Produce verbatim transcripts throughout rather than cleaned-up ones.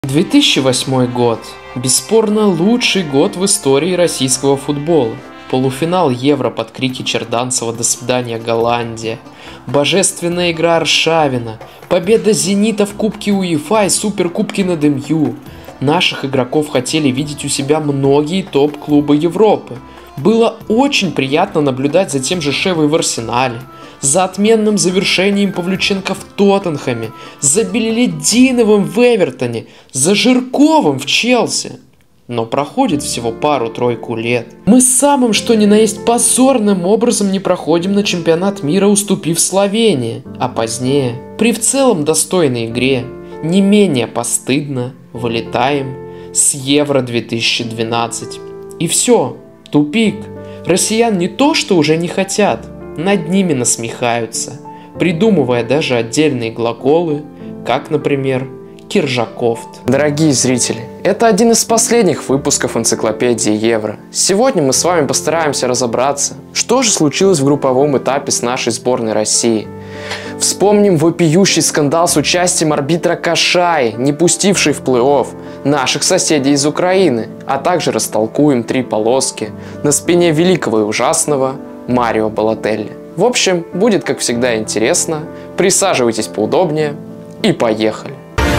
две тысячи восьмой год. Бесспорно лучший год в истории российского футбола. Полуфинал Евро под крики Черданцева «До свидания, Голландия», божественная игра Аршавина, победа «Зенита» в Кубке УЕФА и Суперкубке над эм ю. Наших игроков хотели видеть у себя многие топ-клубы Европы. Было очень приятно наблюдать за тем же Шевой в Арсенале, за отменным завершением Павлюченко в Тоттенхэме, за Белелединовым в Эвертоне, за Жирковым в Челси. Но проходит всего пару-тройку лет. Мы самым что ни на есть позорным образом не проходим на чемпионат мира, уступив Словении, а позднее, при в целом достойной игре, не менее постыдно вылетаем с Евро две тысячи двенадцать. И все, тупик. Россиян не то что уже не хотят, над ними насмехаются, придумывая даже отдельные глаголы, как, например, Киржакофт. Дорогие зрители, это один из последних выпусков энциклопедии Евро. Сегодня мы с вами постараемся разобраться, что же случилось в групповом этапе с нашей сборной России. Вспомним вопиющий скандал с участием арбитра Кашаи, не пустивший в плей-офф наших соседей из Украины, а также растолкуем три полоски на спине великого и ужасного Марио Балотелли. В общем, будет как всегда интересно, присаживайтесь поудобнее и поехали!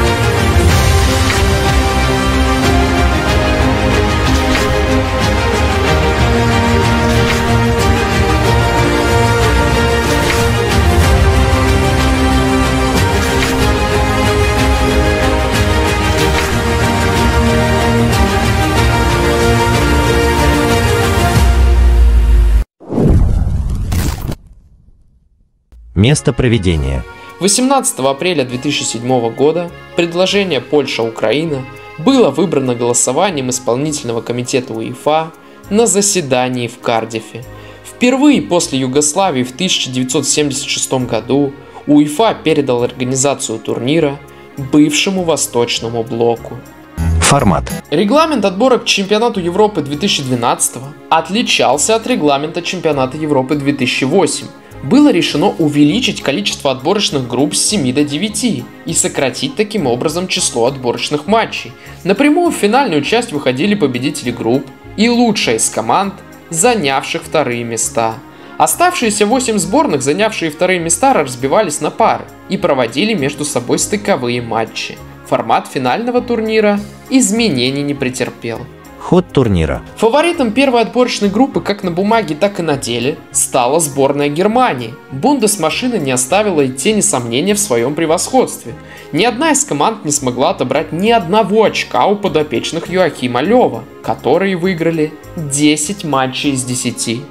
Место проведения. восемнадцатого апреля две тысячи седьмого года предложение Польша-Украина было выбрано голосованием исполнительного комитета УЕФА на заседании в Кардифе. Впервые после Югославии в тысяча девятьсот семьдесят шестом году УЕФА передал организацию турнира бывшему Восточному блоку. Формат. Регламент отбора к чемпионату Европы две тысячи двенадцатого отличался от регламента чемпионата Европы две тысячи восьмого. Было решено увеличить количество отборочных групп с семи до девяти и сократить таким образом число отборочных матчей. Напрямую в финальную часть выходили победители групп и лучшая из команд, занявших вторые места. Оставшиеся восемь сборных, занявшие вторые места, разбивались на пары и проводили между собой стыковые матчи. Формат финального турнира изменений не претерпел. Ход турнира. Фаворитом первой отборочной группы как на бумаге, так и на деле стала сборная Германии. Бундесмашина не оставила и тени сомнения в своем превосходстве. Ни одна из команд не смогла отобрать ни одного очка у подопечных Йоахима Лёва, которые выиграли десять матчей из десяти.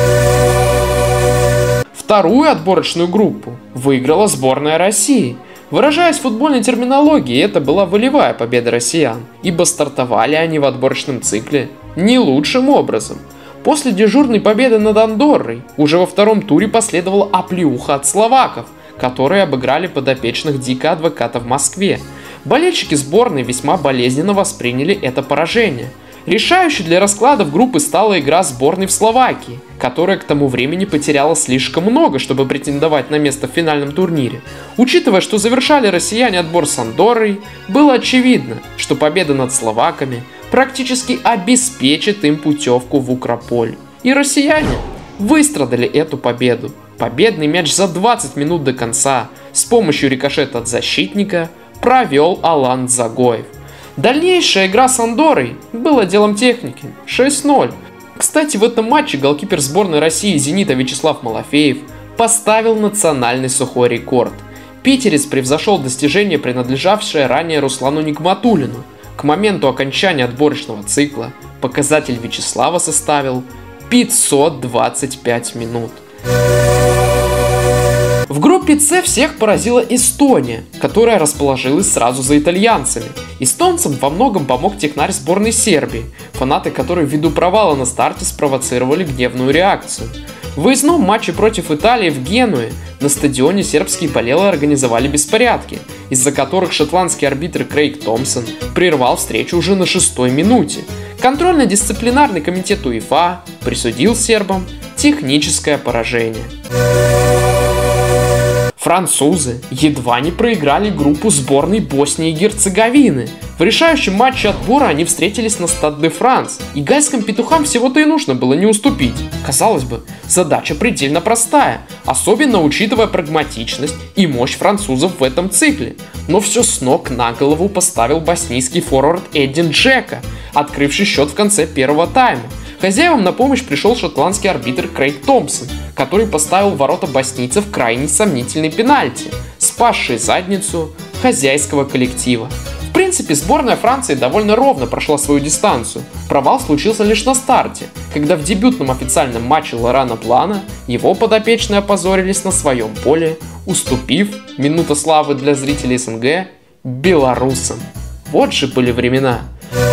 Вторую отборочную группу выиграла сборная России. Выражаясь футбольной терминологией, это была волевая победа россиян, ибо стартовали они в отборочном цикле не лучшим образом. После дежурной победы над Андоррой уже во втором туре последовала оплеуха от словаков, которые обыграли подопечных Дика Адвоката в Москве. Болельщики сборной весьма болезненно восприняли это поражение. Решающей для раскладов группы стала игра сборной в Словакии, которая к тому времени потеряла слишком много, чтобы претендовать на место в финальном турнире. Учитывая, что завершали россияне отбор с Андоррой, было очевидно, что победа над словаками практически обеспечит им путевку в Укрополь. И россияне выстрадали эту победу. Победный мяч за двадцать минут до конца с помощью рикошета от защитника провел Алан Дзагоев. Дальнейшая игра с Андоррой была делом техники. шесть ноль. Кстати, в этом матче голкипер сборной России «Зенита» Вячеслав Малафеев поставил национальный сухой рекорд. Питерец превзошел достижение, принадлежавшее ранее Руслану Нигматуллину. К моменту окончания отборочного цикла показатель Вячеслава составил пятьсот двадцать пять минут. В группе С всех поразила Эстония, которая расположилась сразу за итальянцами. Эстонцам во многом помог технарь сборной Сербии, фанаты которой ввиду провала на старте спровоцировали гневную реакцию. В выездном матче против Италии в Генуе на стадионе сербские болелы организовали беспорядки, из-за которых шотландский арбитр Крейг Томпсон прервал встречу уже на шестой минуте. Контрольно-дисциплинарный комитет УЕФА присудил сербам техническое поражение. Французы едва не проиграли группу сборной Боснии и Герцеговины. В решающем матче отбора они встретились на Стад де Франс, и гальским петухам всего-то и нужно было не уступить. Казалось бы, задача предельно простая, особенно учитывая прагматичность и мощь французов в этом цикле. Но все с ног на голову поставил боснийский форвард Эдин Джека, открывший счет в конце первого тайма. Хозяевам на помощь пришел шотландский арбитр Крейг Томпсон, который поставил в ворота боснийцев крайне сомнительный пенальти, спасший задницу хозяйского коллектива. В принципе, сборная Франции довольно ровно прошла свою дистанцию. Провал случился лишь на старте, когда в дебютном официальном матче Лорана Блана его подопечные опозорились на своем поле, уступив, минута славы для зрителей СНГ, белорусам. Вот же были времена.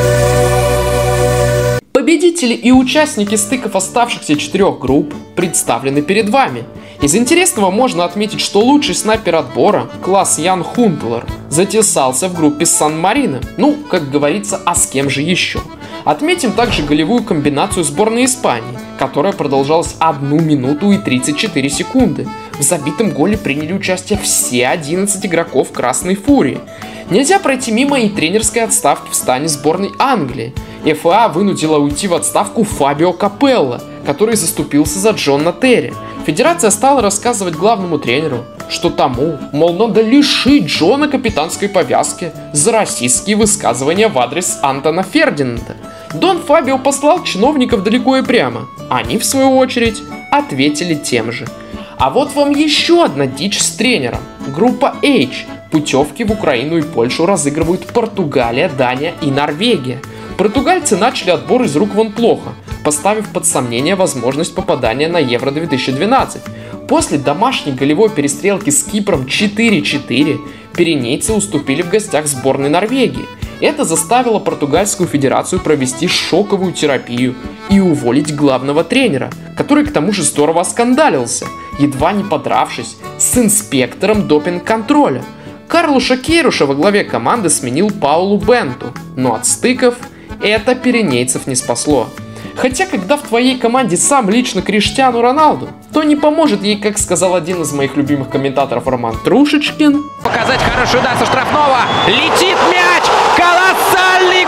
Победители и участники стыков оставшихся четырех групп представлены перед вами. Из интересного можно отметить, что лучший снайпер отбора, класс Ян Хунтелер, затесался в группе с Сан-Марино. Ну, как говорится, а с кем же еще? Отметим также голевую комбинацию сборной Испании, которая продолжалась одну минуту и тридцать четыре секунды. В забитом голе приняли участие все одиннадцать игроков Красной Фурии. Нельзя пройти мимо и тренерской отставки в стане сборной Англии. эф а вынудила уйти в отставку Фабио Капелло, который заступился за Джона Терри. Федерация стала рассказывать главному тренеру, что тому, мол, надо лишить Джона капитанской повязки за российские высказывания в адрес Антона Фердинанда. Дон Фабио послал чиновников далеко и прямо. Они, в свою очередь, ответили тем же. А вот вам еще одна дичь с тренером. Группа H. Путевки в Украину и Польшу разыгрывают Португалия, Дания и Норвегия. Португальцы начали отбор из рук вон плохо, поставив под сомнение возможность попадания на Евро две тысячи двенадцать. После домашней голевой перестрелки с Кипром четыре четыре пиренейцы уступили в гостях сборной Норвегии. Это заставило португальскую федерацию провести шоковую терапию и уволить главного тренера, который к тому же здорово оскандалился, едва не подравшись с инспектором допинг-контроля. Карлуша Кейруша во главе команды сменил Паулу Бенту, но от стыков это пиренейцев не спасло. Хотя, когда в твоей команде сам лично Криштиану Роналду, то не поможет ей, как сказал один из моих любимых комментаторов Роман Трушечкин. Показать хороший удар со штрафного. Летит мяч. Колоссальный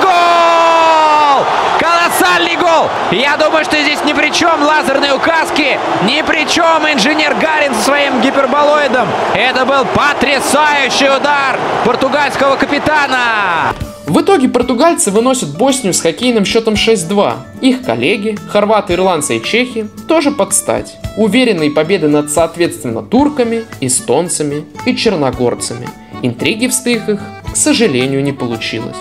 гол! Колоссальный гол! Я думаю, что здесь ни при чем лазерные указки, ни при чем инженер Гарин со своим гиперболоидом. Это был потрясающий удар португальского капитана. В итоге португальцы выносят Боснию с хоккейным счетом шесть два. Их коллеги, хорваты, ирландцы и чехи, тоже под стать. Уверенные победы над, соответственно, турками, эстонцами и черногорцами. Интриги в стыках, к сожалению, не получилось.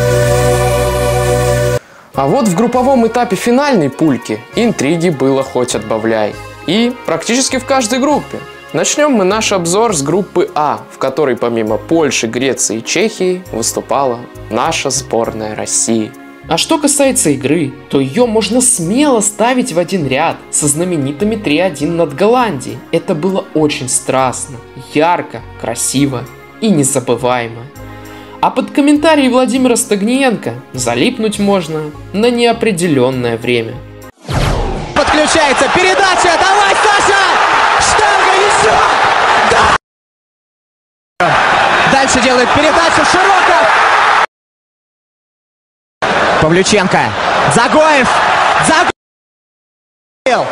А вот в групповом этапе финальной пульки интриги было хоть отбавляй. И практически в каждой группе. Начнем мы наш обзор с группы А, в которой помимо Польши, Греции и Чехии выступала наша сборная России. А что касается игры, то ее можно смело ставить в один ряд со знаменитыми три один над Голландией. Это было очень страстно, ярко, красиво и незабываемо. А под комментарии Владимира Стагниенко залипнуть можно на неопределенное время. Подключается передача, давай, Саша! Штанга еще! Да! Дальше делает передачу Широков! Павлюченко! Загоев! Загоев!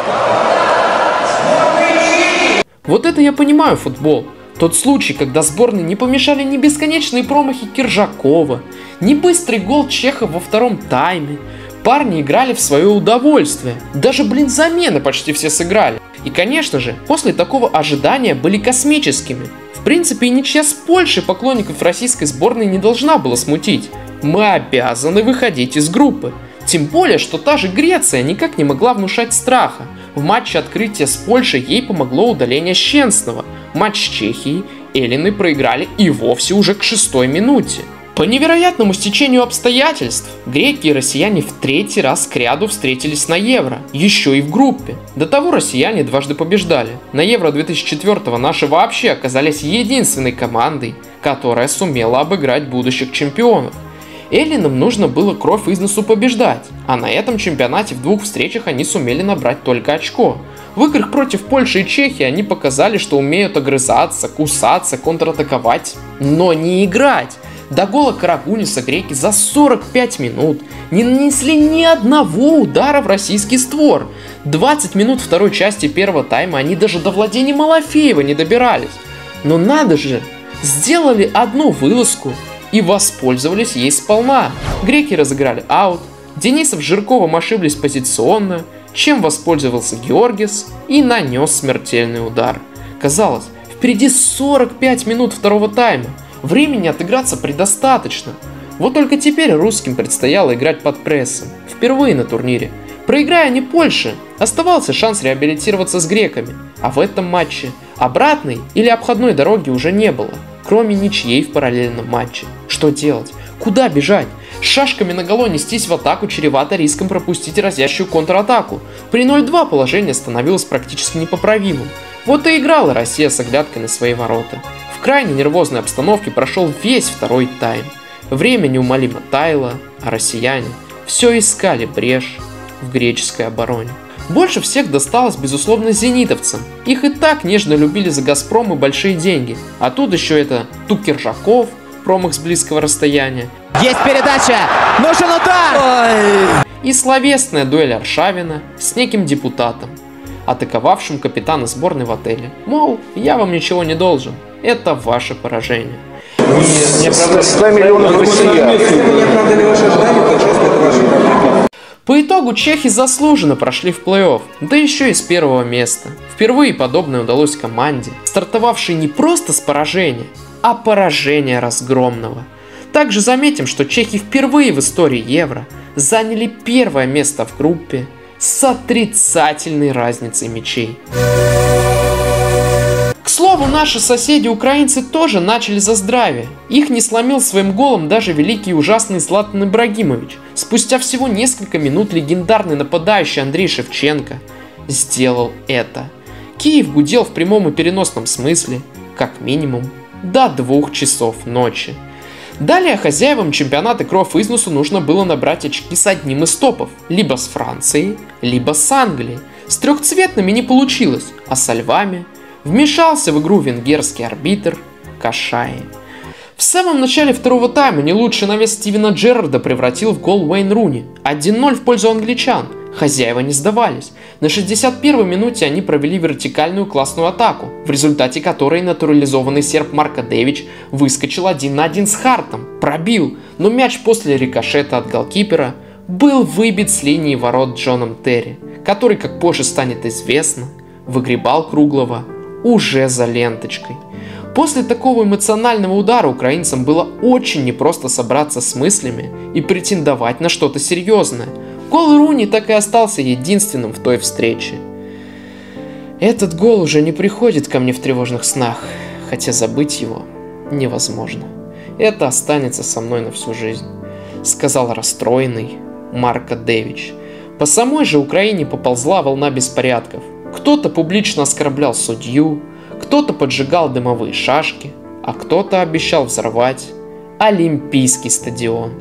Вот это я понимаю футбол. Тот случай, когда сборной не помешали ни бесконечные промахи Киржакова, ни быстрый гол Чеха во втором тайме. Парни играли в свое удовольствие. Даже, блин, замены почти все сыграли. И, конечно же, после такого ожидания были космическими. В принципе, и ничья с Польшей поклонников российской сборной не должна была смутить. Мы обязаны выходить из группы. Тем более, что та же Греция никак не могла внушать страха. В матче открытия с Польшей ей помогло удаление Щенсного. Матч с Чехией эллины проиграли и вовсе уже к шестой минуте. По невероятному стечению обстоятельств, греки и россияне в третий раз кряду встретились на Евро, еще и в группе. До того россияне дважды побеждали. На Евро две тысячи четвёртого наши вообще оказались единственной командой, которая сумела обыграть будущих чемпионов. Эллинам нужно было кровь из носу побеждать, а на этом чемпионате в двух встречах они сумели набрать только очко. В играх против Польши и Чехии они показали, что умеют огрызаться, кусаться, контратаковать, но не играть. До гола Карагуниса греки за сорок пять минут не нанесли ни одного удара в российский створ. двадцать минут второй части первого тайма они даже до владения Малафеева не добирались. Но надо же, сделали одну вылазку и воспользовались ей сполна. Греки разыграли аут, Денисов с Жирковым ошиблись позиционно, чем воспользовался Георгис и нанес смертельный удар. Казалось, впереди сорок пять минут второго тайма. Времени отыграться предостаточно. Вот только теперь русским предстояло играть под прессом. Впервые на турнире. Проиграя они Польше, оставался шанс реабилитироваться с греками. А в этом матче обратной или обходной дороги уже не было, кроме ничьей в параллельном матче. Что делать? Куда бежать? С шашками наголо нестись в атаку чревато риском пропустить разящую контратаку. При ноль два положение становилось практически непоправимым. Вот и играла Россия с оглядкой на свои ворота. В крайне нервозной обстановке прошел весь второй тайм. Время неумолимо таяло, а россияне все искали брешь в греческой обороне. Больше всех досталось, безусловно, зенитовцам. Их и так нежно любили за «Газпром» и большие деньги. А тут еще это Тукержаков, промах с близкого расстояния. Есть передача! Нужен удар! Ой. И словесная дуэль Аршавина с неким депутатом, атаковавшим капитана сборной в отеле. Мол, я вам ничего не должен. Это ваше поражение. По итогу чехи заслуженно прошли в плей-офф, да еще и с первого места. Впервые подобное удалось команде, стартовавшей не просто с поражения, а поражения разгромного. Также заметим, что чехи впервые в истории Евро заняли первое место в группе с отрицательной разницей мячей. К слову, наши соседи-украинцы тоже начали за здравие. Их не сломил своим голом даже великий и ужасный Златан Ибрагимович. Спустя всего несколько минут легендарный нападающий Андрей Шевченко сделал это. Киев гудел в прямом и переносном смысле, как минимум, до двух часов ночи. Далее хозяевам чемпионата кровь из носу нужно было набрать очки с одним из топов, либо с Францией, либо с Англией. С трехцветными не получилось, а со львами вмешался в игру венгерский арбитр Кашаи. В самом начале второго тайма не лучший навес Стивена Джеррарда превратил в гол Уэйн Руни. один ноль в пользу англичан. Хозяева не сдавались. На шестьдесят первой минуте они провели вертикальную классную атаку, в результате которой натурализованный серб Марко Девич выскочил один на один с Хартом, пробил, но мяч после рикошета от голкипера был выбит с линии ворот Джоном Терри, который, как позже станет известно, выгребал Круглого уже за ленточкой. После такого эмоционального удара украинцам было очень непросто собраться с мыслями и претендовать на что-то серьезное. Гол Руни так и остался единственным в той встрече. Этот гол уже не приходит ко мне в тревожных снах, хотя забыть его невозможно. Это останется со мной на всю жизнь, сказал расстроенный Марко Девич. По самой же Украине поползла волна беспорядков. Кто-то публично оскорблял судью, кто-то поджигал дымовые шашки, а кто-то обещал взорвать Олимпийский стадион.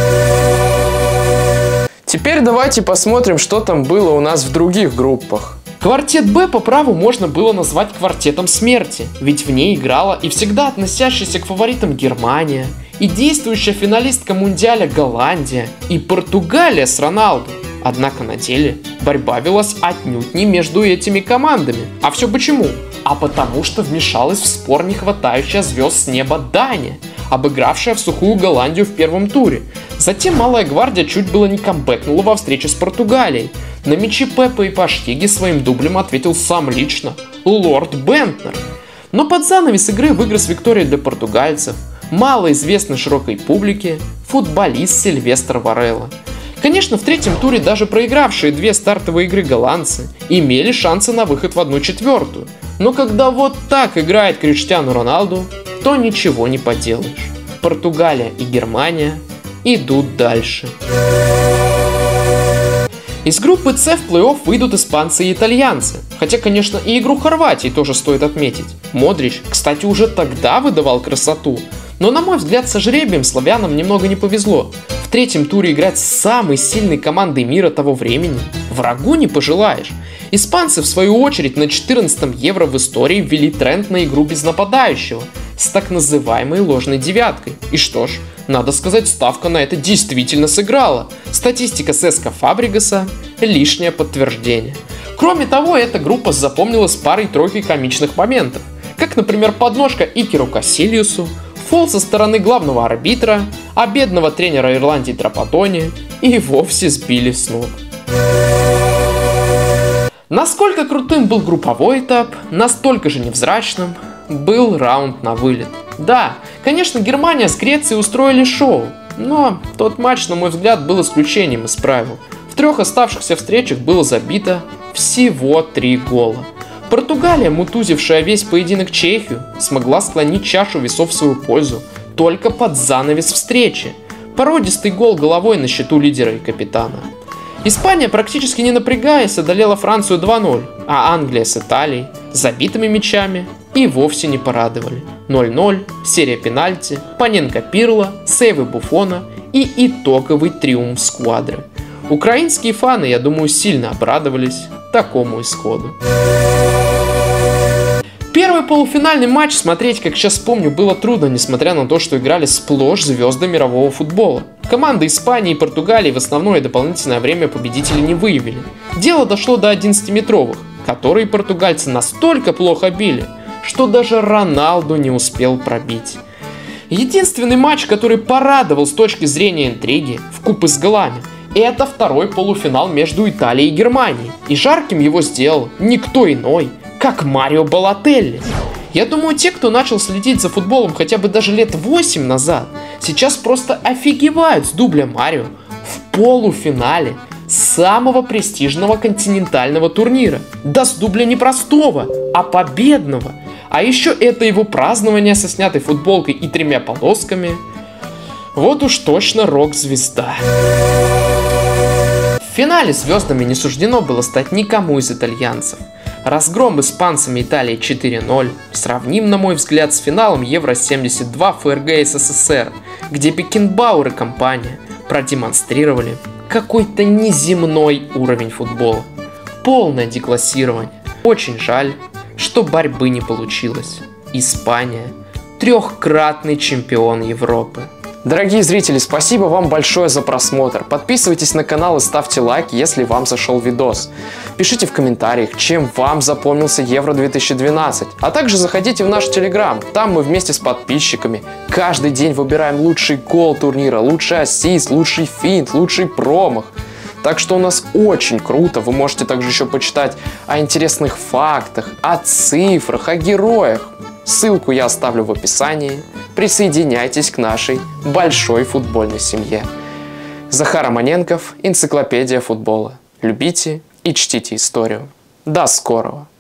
Теперь давайте посмотрим, что там было у нас в других группах. Квартет Б по праву можно было назвать квартетом смерти, ведь в ней играла и всегда относящаяся к фаворитам Германия, и действующая финалистка Мундиаля Голландия, и Португалия с Роналду. Однако на деле борьба велась отнюдь не между этими командами. А все почему? А потому что вмешалась в спор не хватающая звезд с неба Дания, обыгравшая в сухую Голландию в первом туре. Затем Малая Гвардия чуть было не камбэкнула во встрече с Португалией. На мячи Пеппа и Паштиги своим дублем ответил сам лично лорд Бентнер. Но под занавес игры выиграл с Викторией для португальцев малоизвестный широкой публике футболист Сильвестр Варелла. Конечно, в третьем туре даже проигравшие две стартовые игры голландцы имели шансы на выход в одну четвертую. Но когда вот так играет Криштиану Роналду, то ничего не поделаешь. Португалия и Германия идут дальше. Из группы С в плей-офф выйдут испанцы и итальянцы. Хотя, конечно, и игру Хорватии тоже стоит отметить. Модрич, кстати, уже тогда выдавал красоту. Но на мой взгляд, со жребием славянам немного не повезло. В третьем туре играть с самой сильной командой мира того времени врагу не пожелаешь. Испанцы, в свою очередь, на четырнадцатом Евро в истории ввели тренд на игру без нападающего с так называемой ложной девяткой. И что ж, надо сказать, ставка на это действительно сыграла. Статистика Сеска Фабригаса – лишнее подтверждение. Кроме того, эта группа запомнилась парой-тройкой комичных моментов, как, например, подножка Икеру Кассилиусу, фол со стороны главного арбитра, а бедного тренера Ирландии Трапатони и вовсе сбили с ног. Насколько крутым был групповой этап, настолько же невзрачным был раунд на вылет. Да, конечно, Германия с Грецией устроили шоу, но тот матч, на мой взгляд, был исключением из правил. В трех оставшихся встречах было забито всего три гола. Португалия, мутузившая весь поединок Чехию, смогла склонить чашу весов в свою пользу только под занавес встречи. Породистый гол головой на счету лидера и капитана. Испания, практически не напрягаясь, одолела Францию два ноль, а Англия с Италией забитыми мячами и вовсе не порадовали. ноль ноль, серия пенальти, Паненко Пирло, сейвы Буфона и итоговый триумф сквадры. Украинские фаны, я думаю, сильно обрадовались такому исходу. Первый полуфинальный матч смотреть, как сейчас помню, было трудно, несмотря на то, что играли сплошь звезды мирового футбола. Команды Испании и Португалии в основное дополнительное время победителей не выявили. Дело дошло до одиннадцатиметровых, которые португальцы настолько плохо били, что даже Роналду не успел пробить. Единственный матч, который порадовал с точки зрения интриги, вкупе с голами, это второй полуфинал между Италией и Германией. И жарким его сделал никто иной, как Марио Балотелли. Я думаю, те, кто начал следить за футболом хотя бы даже лет восемь назад, сейчас просто офигевают с дубля Марио в полуфинале самого престижного континентального турнира. Да с дубля не простого, а победного. А еще это его празднование со снятой футболкой и тремя полосками. Вот уж точно рок-звезда. В финале звездами не суждено было стать никому из итальянцев. Разгром испанцами Италии четыре ноль сравним, на мой взгляд, с финалом Евро семьдесят два ФРГ СССР, где Бекенбауэр и компания продемонстрировали какой-то неземной уровень футбола. Полное деклассирование. Очень жаль, что борьбы не получилось. Испания – трехкратный чемпион Европы. Дорогие зрители, спасибо вам большое за просмотр. Подписывайтесь на канал и ставьте лайки, если вам зашел видос. Пишите в комментариях, чем вам запомнился Евро две тысячи двенадцать. А также заходите в наш Телеграм. Там мы вместе с подписчиками каждый день выбираем лучший гол турнира, лучший ассист, лучший финт, лучший промах. Так что у нас очень круто. Вы можете также еще почитать о интересных фактах, о цифрах, о героях. Ссылку я оставлю в описании. Присоединяйтесь к нашей большой футбольной семье. Захар Романенков, энциклопедия футбола. Любите и чтите историю. До скорого!